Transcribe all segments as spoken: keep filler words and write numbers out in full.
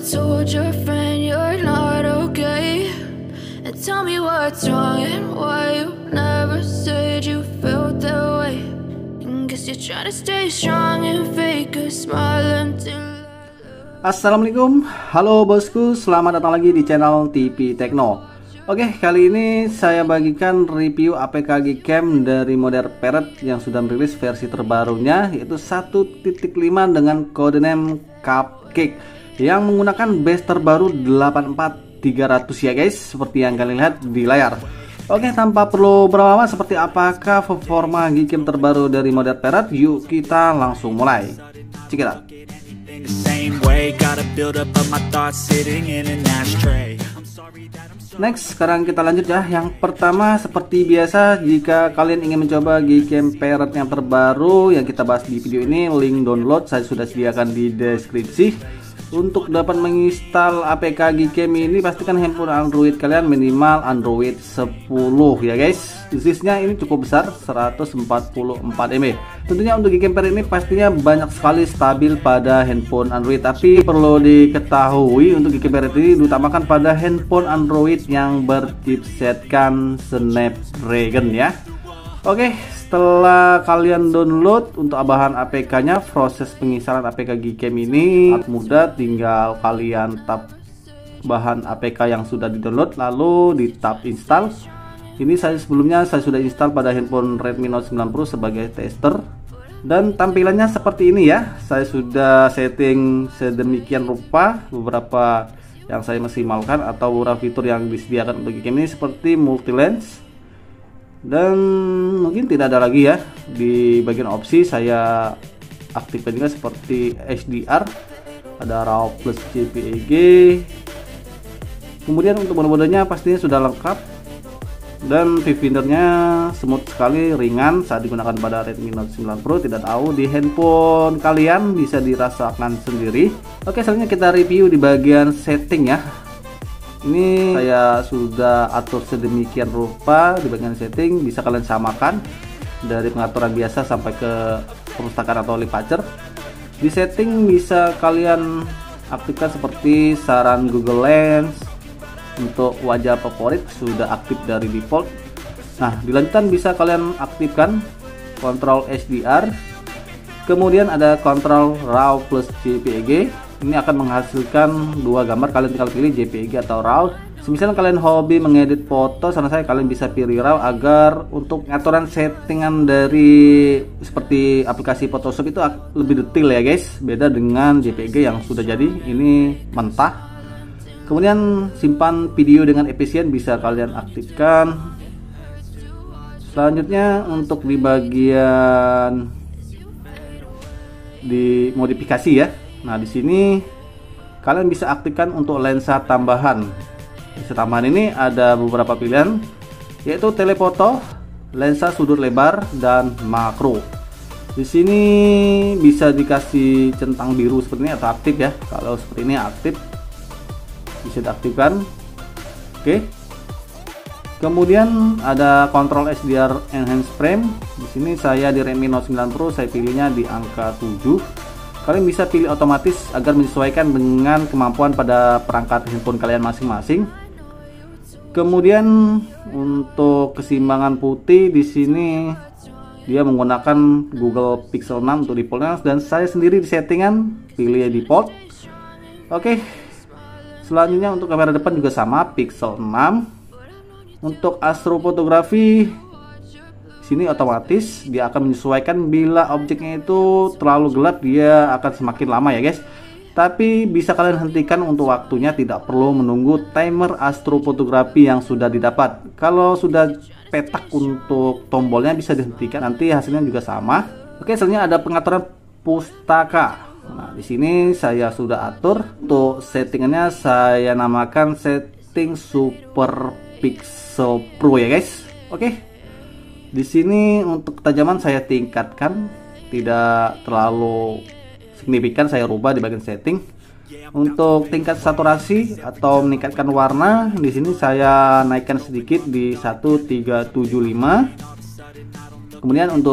told your friend you're not okay, and tell me what's wrong and why you never said you felt that way. And guess you're trying to stay strong and fake a smile until. Assalamualaikum, halo bosku, selamat datang lagi di channel T P Tekno. Oke, kali ini saya bagikan review A P K Gcam dari model Parrot yang sudah merilis versi terbarunya, yaitu satu titik lima dengan codename Cupcake yang menggunakan base terbaru delapan empat tiga ratus ya guys, seperti yang kalian lihat di layar. Oke, tanpa perlu berlama-lama, seperti apakah performa Gcam terbaru dari model Parrot? Yuk kita langsung mulai. Check it out. Next, sekarang kita lanjut ya. Yang pertama, seperti biasa, jika kalian ingin mencoba Gcam Parrot yang terbaru yang kita bahas di video ini, link download saya sudah sediakan di deskripsi. Untuk dapat menginstal A P K Gcam ini, pastikan handphone Android kalian minimal Android sepuluh ya guys. Disknya ini cukup besar, seratus empat puluh empat M B. Tentunya untuk Gcam Parrot ini pastinya banyak sekali stabil pada handphone Android, tapi perlu diketahui untuk Gcam Parrot ini diutamakan pada handphone Android yang berchipsetkan Snapdragon ya. Oke, setelah kalian download, untuk bahan A P K nya, proses penginstalan A P K Gcam ini sangat mudah. Tinggal kalian tap bahan A P K yang sudah di download, lalu di tap install. Ini saya sebelumnya saya sudah install pada handphone Redmi Note sembilan Pro sebagai tester, dan tampilannya seperti ini ya. Saya sudah setting sedemikian rupa. Beberapa yang saya maksimalkan atau beberapa fitur yang disediakan untuk Gcam ini seperti multi lens, dan mungkin tidak ada lagi ya. Di bagian opsi saya aktifkan juga seperti H D R, ada RAW plus J P E G. Kemudian untuk mode-modenya pastinya sudah lengkap, dan viewfindernya smooth sekali, ringan saat digunakan pada Redmi Note sembilan Pro. Tidak tahu di handphone kalian bisa dirasakan sendiri. Oke, selanjutnya kita review di bagian setting ya. Ini saya sudah atur sedemikian rupa di bagian setting, bisa kalian samakan dari pengaturan biasa sampai ke perpustakaan atau Lipacer. Di setting bisa kalian aktifkan seperti saran Google Lens. Untuk wajah favorit sudah aktif dari default. Nah, dilanjutkan bisa kalian aktifkan kontrol H D R. Kemudian ada kontrol RAW plus J P E G. Ini akan menghasilkan dua gambar, kalian tinggal pilih J P E G atau RAW. Semisal kalian hobi mengedit foto, saran saya kalian bisa pilih RAW agar untuk pengaturan settingan dari seperti aplikasi Photoshop itu lebih detail ya guys. Beda dengan J P E G yang sudah jadi, ini mentah. Kemudian simpan video dengan efisien bisa kalian aktifkan. Selanjutnya untuk di bagian di modifikasi ya. Nah, di sini kalian bisa aktifkan untuk lensa tambahan. Lensa tambahan ini ada beberapa pilihan, yaitu telefoto, lensa sudut lebar, dan makro. Di sini bisa dikasih centang biru seperti ini atau aktif ya. Kalau seperti ini aktif, bisa diaktifkan. Oke. Kemudian ada kontrol H D R enhance frame. Di sini saya di Redmi Note sembilan Pro, saya pilihnya di angka tujuh. Kalian bisa pilih otomatis agar menyesuaikan dengan kemampuan pada perangkat handphone kalian masing-masing. Kemudian untuk keseimbangan putih di sini dia menggunakan Google Pixel enam untuk defaultnya, dan saya sendiri di settingan pilih default. Oke. Selanjutnya untuk kamera depan juga sama, Pixel enam. Untuk astrofotografi sini otomatis dia akan menyesuaikan bila objeknya itu terlalu gelap, dia akan semakin lama ya guys. Tapi bisa kalian hentikan untuk waktunya, tidak perlu menunggu timer astrofotografi yang sudah didapat. Kalau sudah petak untuk tombolnya bisa dihentikan, nanti hasilnya juga sama. Oke, selanjutnya ada pengaturan pustaka. Nah, di sini saya sudah atur untuk settingannya, saya namakan setting Super Pixel Pro ya guys. Oke. Di sini untuk ketajaman saya tingkatkan, tidak terlalu signifikan, saya rubah di bagian setting. Untuk tingkat saturasi atau meningkatkan warna, di sini saya naikkan sedikit di seribu tiga ratus tujuh puluh lima. Kemudian untuk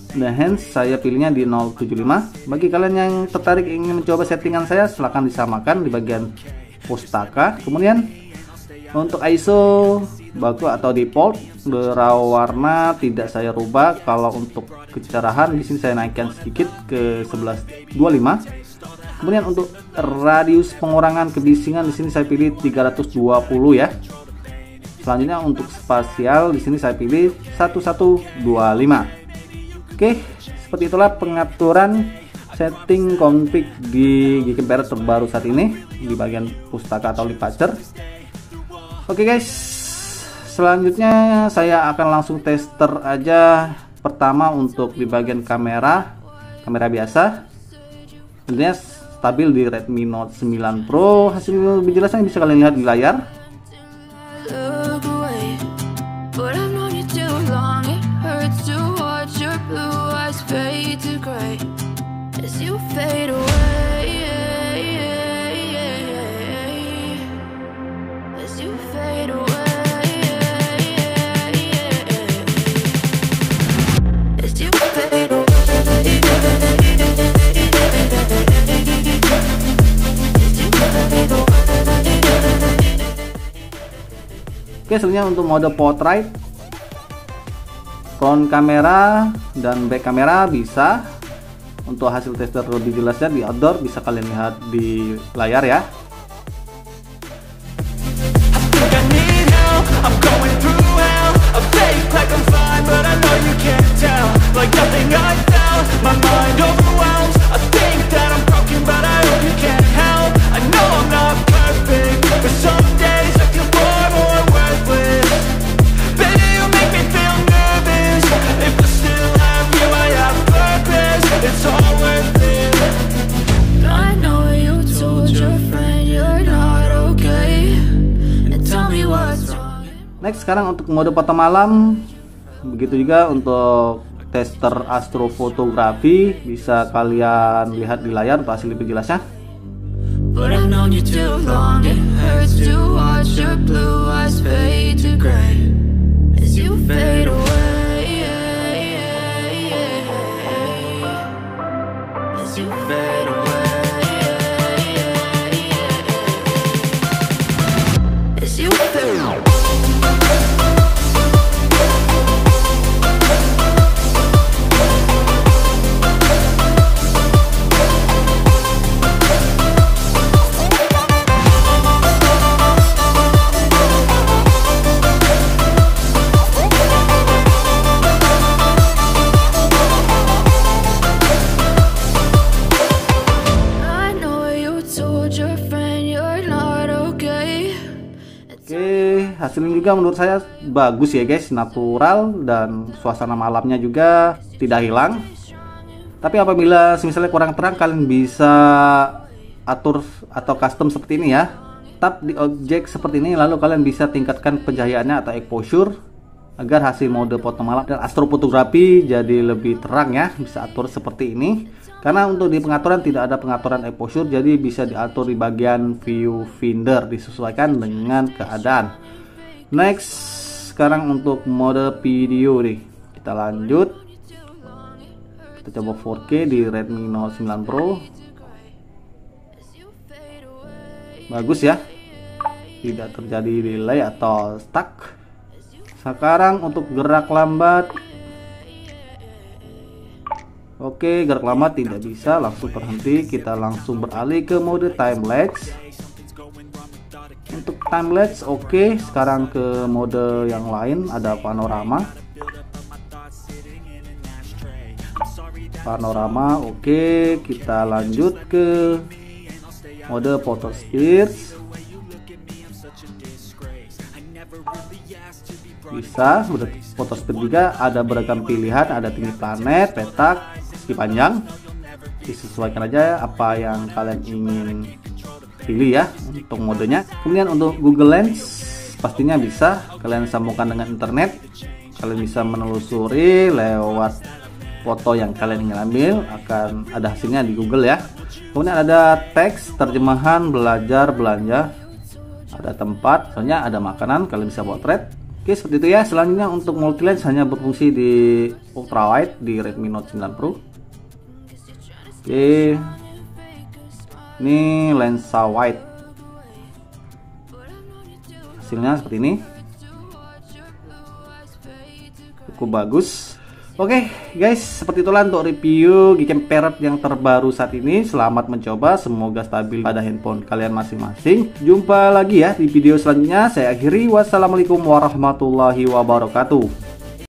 enhance saya pilihnya di nol tujuh lima. Bagi kalian yang tertarik ingin mencoba settingan saya, silahkan disamakan di bagian pustaka. Kemudian untuk I S O baku atau default, raw warna tidak saya rubah. Kalau untuk kecerahan di sini saya naikkan sedikit ke sebelas dua puluh lima. Kemudian untuk radius pengurangan kebisingan di sini saya pilih tiga ratus dua puluh ya. Selanjutnya untuk spasial di sini saya pilih seribu seratus dua puluh lima. Oke, seperti itulah pengaturan setting config di Geek Emperor terbaru saat ini di bagian pustaka atau Leapacer. Oke guys, selanjutnya saya akan langsung tester aja. Pertama untuk di bagian kamera, kamera biasa, tentunya stabil di Redmi Note sembilan Pro. Hasil lebih jelasnya bisa kalian lihat di layar. Oke, selanjutnya untuk mode portrait, front kamera dan back kamera bisa. Untuk hasil tester lebih jelasnya di outdoor bisa kalian lihat di layar ya. Next, sekarang untuk mode foto malam, begitu juga untuk tester astrofotografi bisa kalian lihat di layar untuk hasil lebih jelasnya. Hasilnya juga menurut saya bagus ya guys, natural dan suasana malamnya juga tidak hilang. Tapi apabila misalnya kurang terang, kalian bisa atur atau custom seperti ini ya. Tap di objek seperti ini, lalu kalian bisa tingkatkan pencahayaannya atau exposure agar hasil mode foto malam dan astrofotografi jadi lebih terang ya. Bisa atur seperti ini. Karena untuk di pengaturan tidak ada pengaturan exposure, jadi bisa diatur di bagian viewfinder, disesuaikan dengan keadaan. Next, sekarang untuk mode video nih, kita lanjut. Kita coba four K di Redmi Note sembilan Pro. Bagus ya, tidak terjadi delay atau stuck. Sekarang untuk gerak lambat, oke, gerak lambat tidak bisa, langsung terhenti. Kita langsung beralih ke mode time lapse. Untuk time lapse oke, sekarang ke mode yang lain, ada panorama. Panorama oke, kita lanjut ke mode photo spears. Bisa, mode photo speed juga ada beragam pilihan, ada tinggi planet, petak, segi panjang. Disesuaikan aja apa yang kalian ingin pilih ya untuk modenya. Kemudian untuk Google Lens pastinya bisa kalian sambungkan dengan internet. Kalian bisa menelusuri lewat foto yang kalian ingin ambil, akan ada hasilnya di Google ya. Kemudian ada teks, terjemahan, belajar, belanja, ada tempat, soalnya ada makanan, kalian bisa potret. Oke, seperti itu ya. Selanjutnya untuk multi lens hanya berfungsi di ultrawide di Redmi Note sembilan Pro. Oke, ini lensa wide, hasilnya seperti ini, cukup bagus. Oke guys, seperti itulah untuk review Gcam Parrot yang terbaru saat ini. Selamat mencoba, semoga stabil pada handphone kalian masing-masing. Jumpa lagi ya di video selanjutnya. Saya akhiri, wassalamualaikum warahmatullahi wabarakatuh.